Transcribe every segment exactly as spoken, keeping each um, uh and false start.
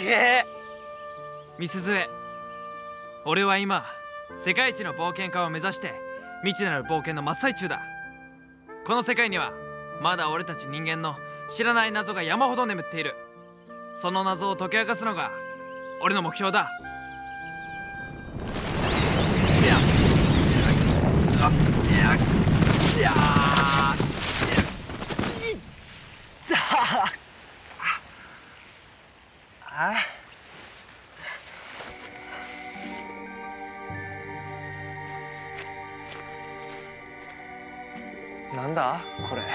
え。 みすゞ、俺は今世界一の冒険家を目指して未知なる冒険の真っ最中だ。この世界にはまだ俺たち人間の知らない謎が山ほど眠っている。その謎を解き明かすのが俺の目標だ。いやあいやいやいったあなんだこれ。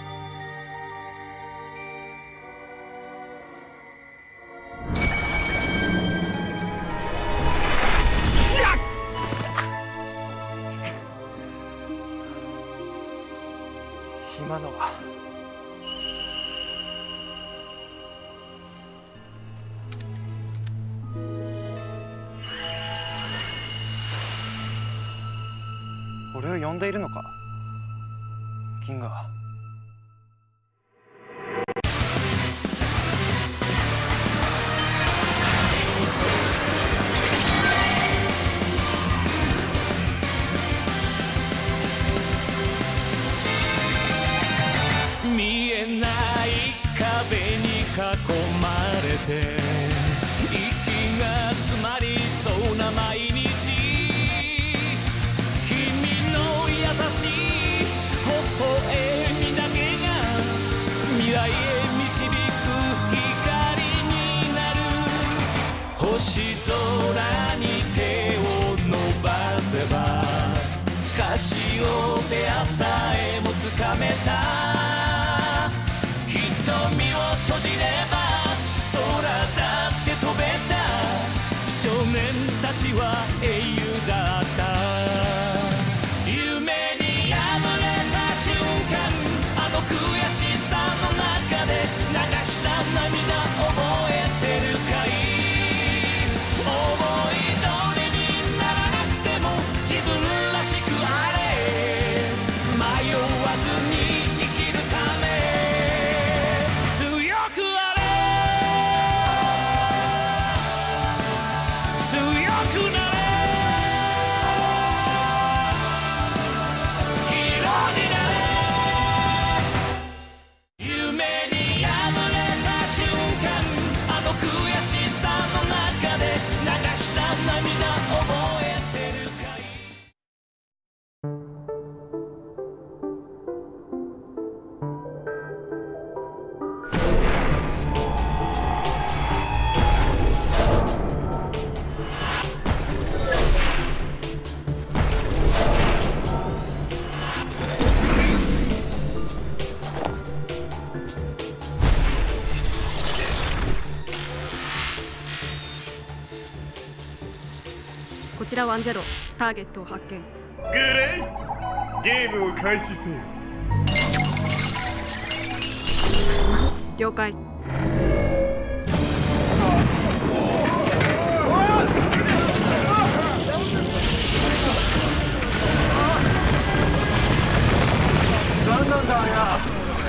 今のは俺を呼んでいるのか銀河。 見えない壁に囲まれて息が詰まりそうな毎日、君の優しい微笑みだけが未来へ導く光になる。星空に手を伸ばせばカシオペアさえもつかめた。瞳を閉じれば空だって飛べた。少年たちは英雄だった。夢に破れた瞬間、あの悔しさの中で流した涙覚えてるかい。思い通りにならなくても自分らしくあれ。迷わずに生きるため強くあれ。強くなれ。ヒーローになれ。夢に破れた瞬間、あの悔しさの中で流した涙覚えてるかい。 こちらワンゼロ、ターゲットを発見。 グレイト、ゲームを開始せよ。 了解。 何なんだありゃ。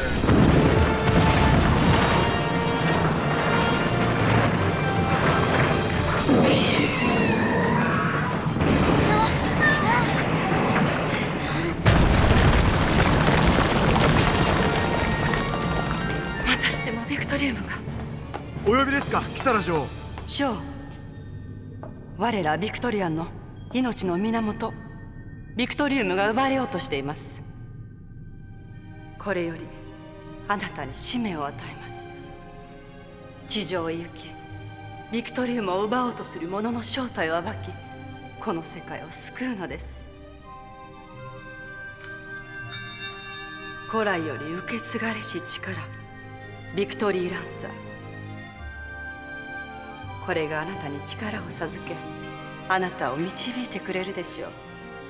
またしてもビクトリウムが。 お呼びですか、キサラ女王。 ショー、我らビクトリアンの命の源ビクトリウムが奪われようとしています。これよりあなたに使命を与えます。地上へ行きビクトリウムを奪おうとする者の正体を暴き、この世界を救うのです。古来より受け継がれし力、ビクトリー・ランサー。これがあなたに力を授け、あなたを導いてくれるでしょう。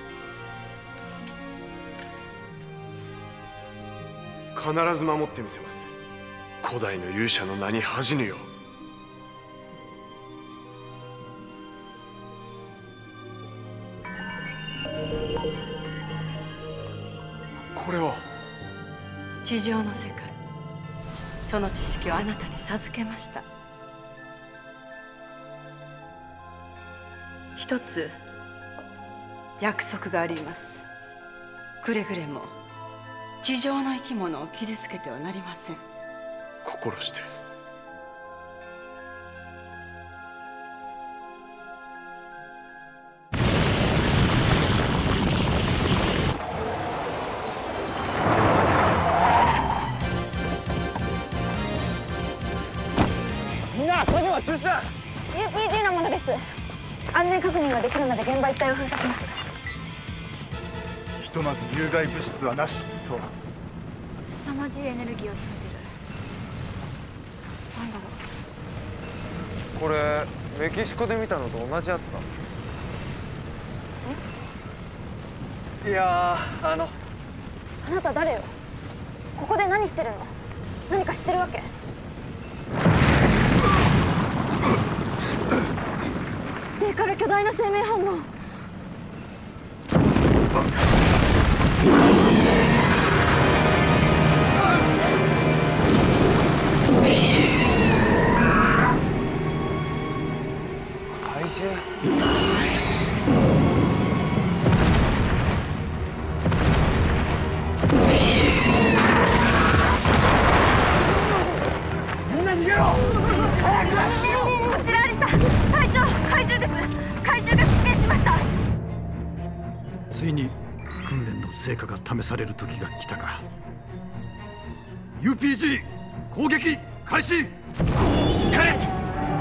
必ず守ってみせます。古代の勇者の名に恥じぬよう。これは地上の世界、その知識をあなたに授けました。 一つ約束があります。くれぐれも地上の生き物を傷つけてはなりません。 心して。 みんな、個人は中止だ。 ユーピージー のものです。安全確認ができるまで現場一帯を封鎖します。 ひとまず有害物質はなしと。 凄まじいエネルギーを秘めてる。なんだろう。 これメキシコで見たのと同じやつだ。いやー、あのあなた誰よ。ここで何してるの。何か知ってるわけ。デカル巨大な生命反応。 怪獣。 みんな逃げろ。早く。こちらアリサ。隊長、怪獣です。怪獣が出現しました。 ついに訓練の成果が試される時が来たか。 ユーピージー 攻撃開始。カレッジ。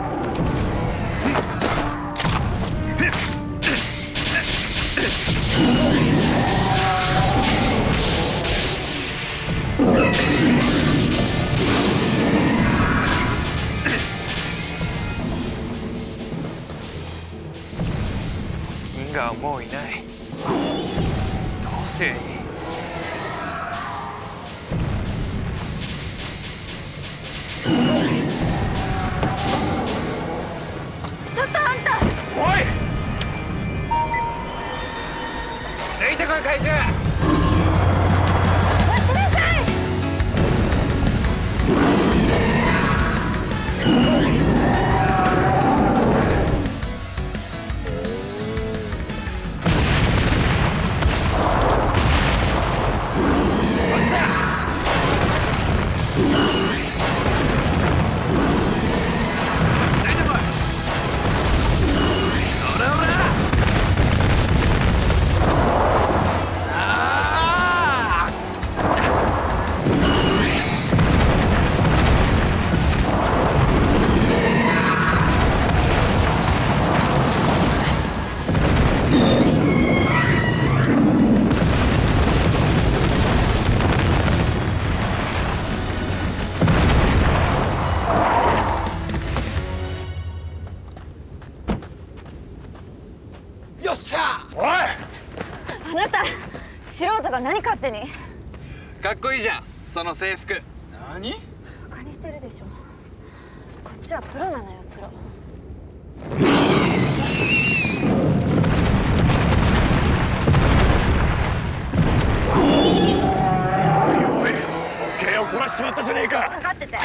銀河はもういない。どうすりゃいい。 ちょっとあんた。 おい、抜いてこい怪獣。 待ちなさい。 よっしゃ。おい、 あなた素人が何勝手に。 かっこいいじゃんその制服。 何？ バカにしてるでしょ。こっちはプロなのよ、プロ。 おいおい、模型を壊しちまったじゃねえか。 かかってて。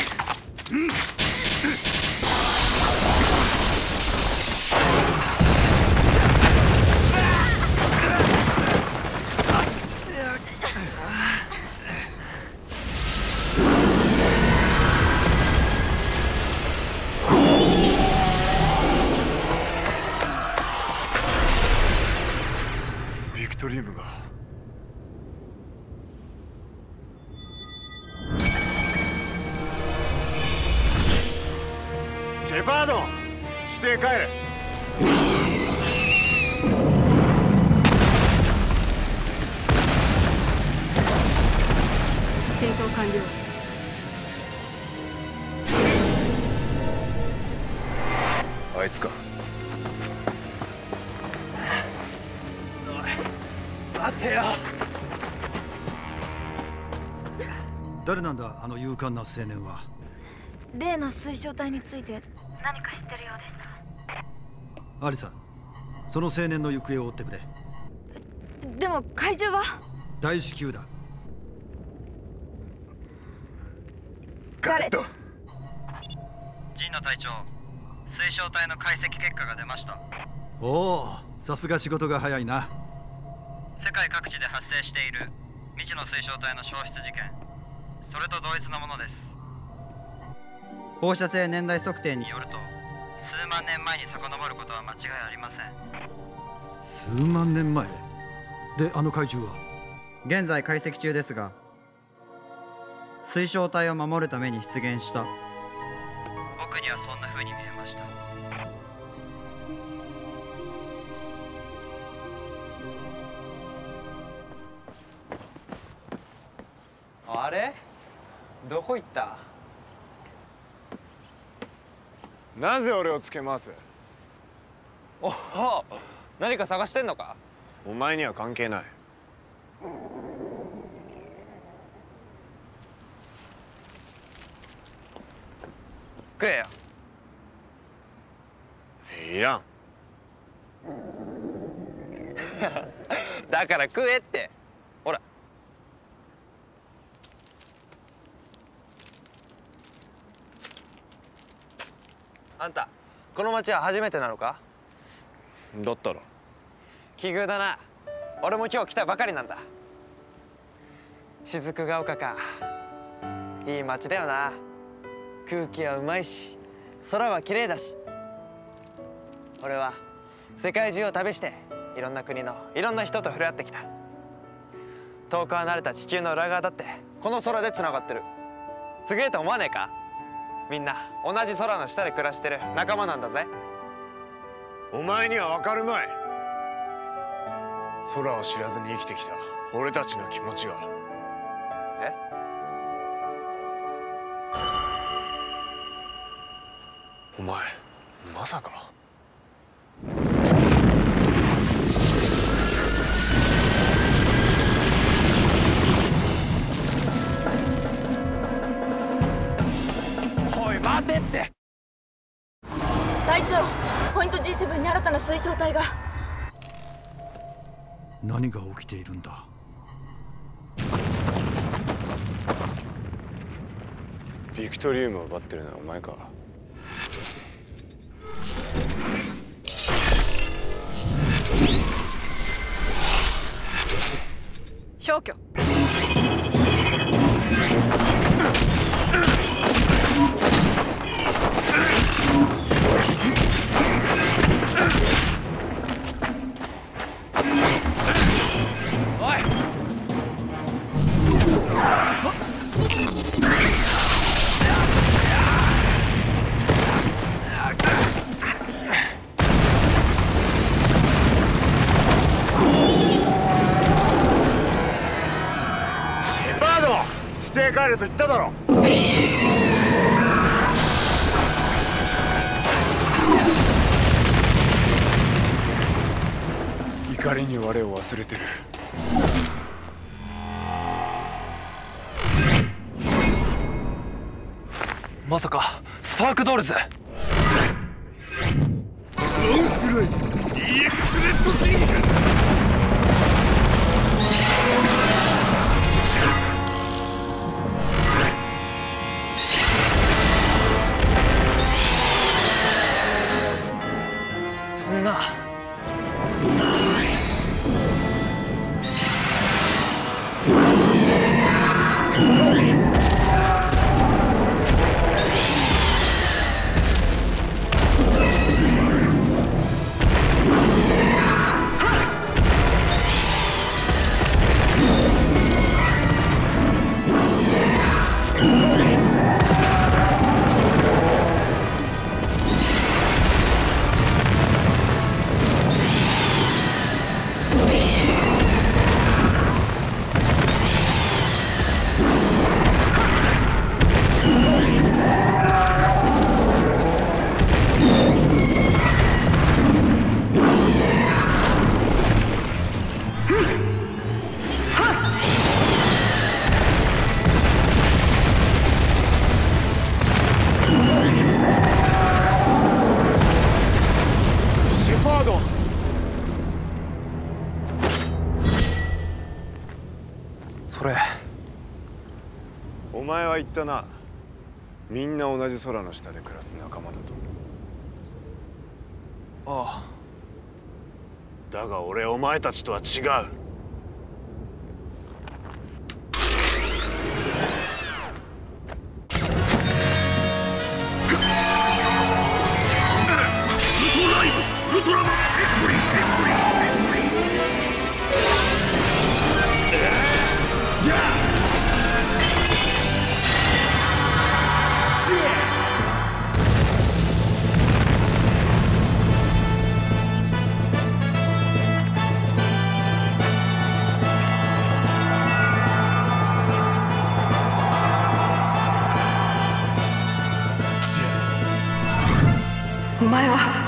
ビクトリウムが。シェパード、地底帰れ。 転送完了。 あいつか。 待てよ。 誰なんだあの勇敢な青年は。 例の水晶体について何か知ってるようでした。 アリサ、その青年の行方を追ってくれ。 でも怪獣は。 大至急だ。 ガレット。 ジンの隊長、水晶体の解析結果が出ました。 おお、さすが仕事が早いな。 世界各地で発生している未知の水晶体の消失事件、それと同一のものです。放射性年代測定によると数万年前に遡ることは間違いありません。 数万年前で、あの怪獣は現在解析中ですが、水晶体を守るために出現した。僕にはそんな風に見えました。 あれ、どこ行った？ なぜ俺をつけ回す？ おお、何か探してんのか？ お前には関係ない。 食えよ。 いらん。 だから食えって。ほら。あんた、この町は初めてなのか？ だったら奇遇だな。俺も今日来たばかりなんだ。雫ヶ丘か。いい町だよな。空気はうまいし、空は綺麗だし。俺は世界中を旅していろんな国のいろんな人と触れ合ってきた。遠く離れた地球の裏側だってこの空でつながってる。すげえと思わねえか？みんな同じ空の下で暮らしてる仲間なんだぜ。 お前には分かるまい。空を知らずに生きてきた俺たちの気持ちが。 え？ お前まさか。 おい待てって。 隊長、ポイント ジーセブン に新たな水晶体が。 何が起きているんだ？ ビクトリウムを奪ってるのはお前か？ 消去。 帰れと言っただろ。怒りに我を忘れてる。 まさかスパークドールズ。 ノンスライス ディーエックス レッドキング。 そんな。それ。 お前は言ったな。みんな同じ空の下で暮らす仲間だと。 ああ、 だが俺お前たちとは違う。 ウルトラマンお前は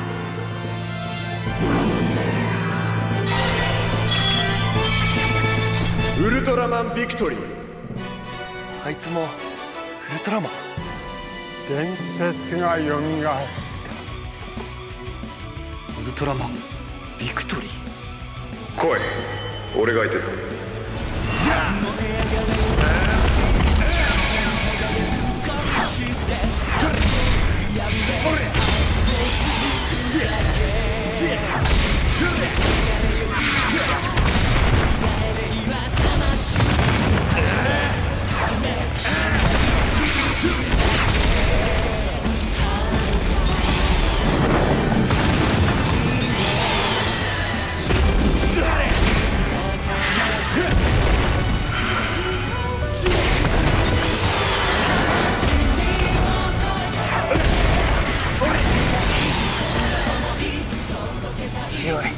ウルトラマンビクトリー。 あいつもウルトラマン。 伝説がよみがえる。 ウルトラマンビクトリー。 来い、俺が相手だ。 強い。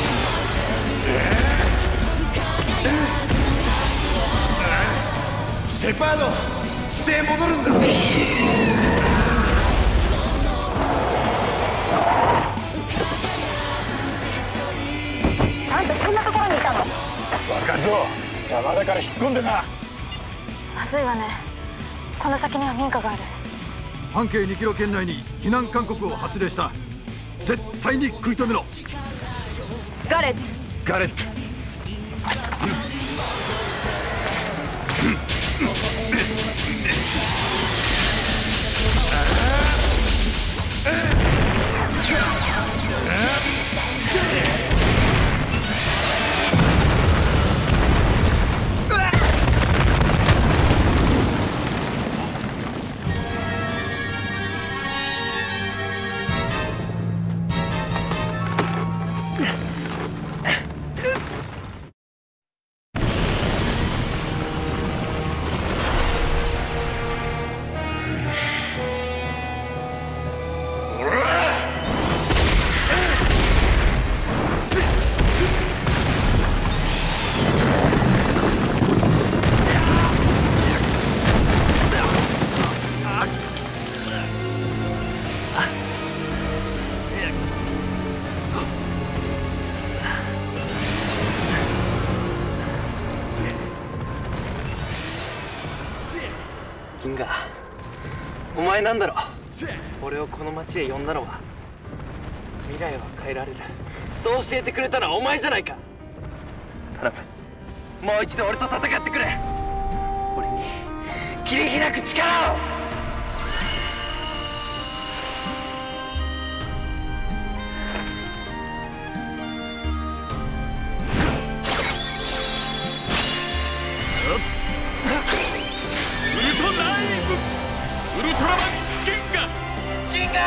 シェパード、姿勢戻るんだ。 あんたそんなところにいたの？ 若造、邪魔だから引っ込んでな。 まずいわね。この先には民家がある。 半径にキロ圏内に避難勧告を発令した。絶対に食い止めろ。 ガレット。 ガレット。 銀河、お前なんだろう。俺をこの町へ呼んだのは、未来は変えられる、そう教えてくれたのはお前じゃないか。頼む、もう一度俺と戦ってくれ。俺に切り開く力を。 ウルトラマン銀河銀河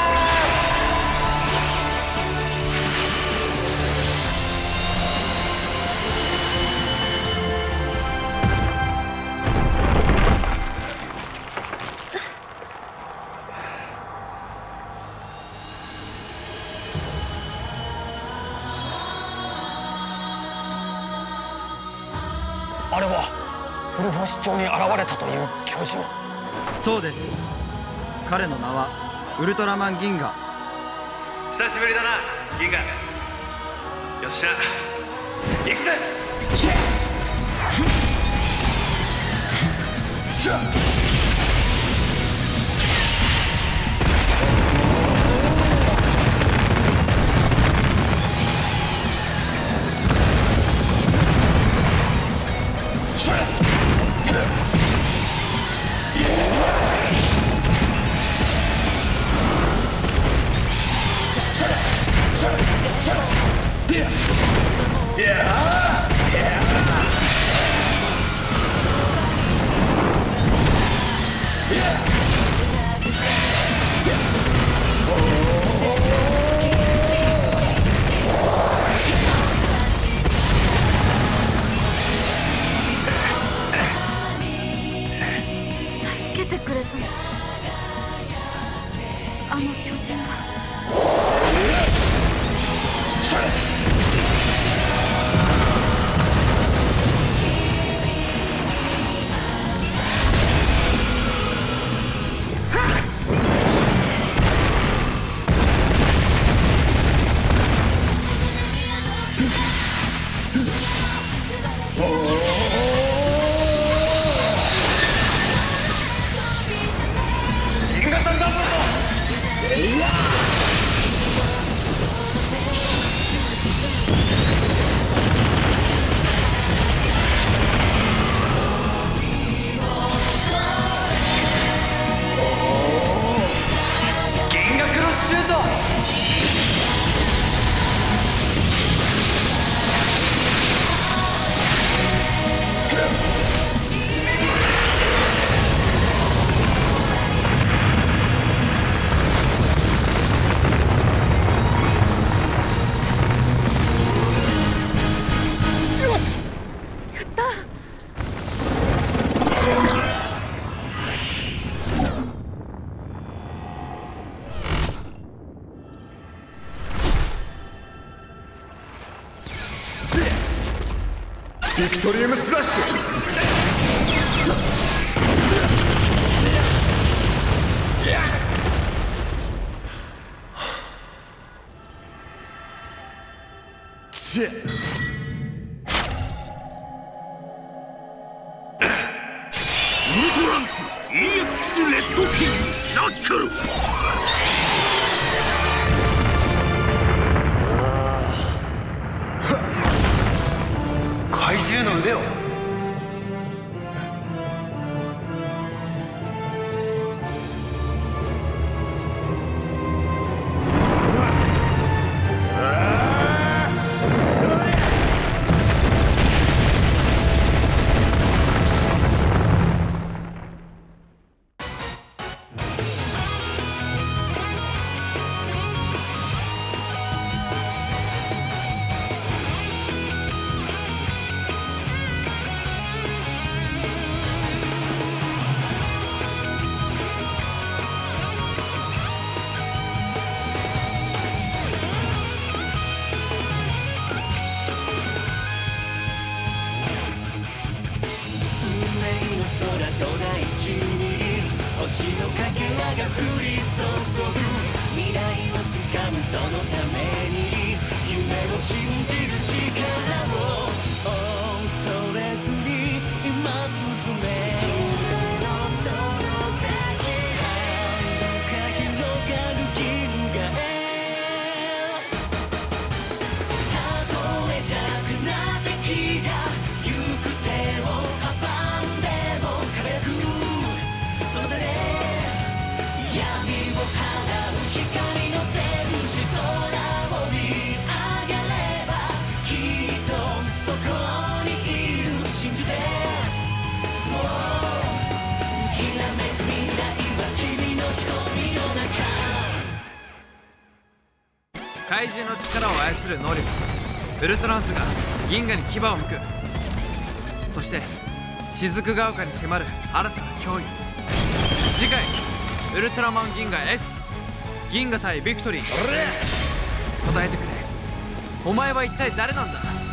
あれは古星町に現れたという巨人。 そうです。彼の名はウルトラマン銀河。 久しぶりだな銀河。よっしゃ行くぜ。 で銀河サンダーボルト。銀河クロスシュート。 ビクトリウムスラッシュ。チェウルトランス イーエックス レッドキングナックル。怪獣の腕を。 怪獣の力を操る能力ウルトランスが銀河に牙を向く。そして雫ヶ丘に迫る新たな脅威。次回ウルトラマン銀河 S 銀河対ビクトリー。答えてくれ、お前は一体誰なんだ。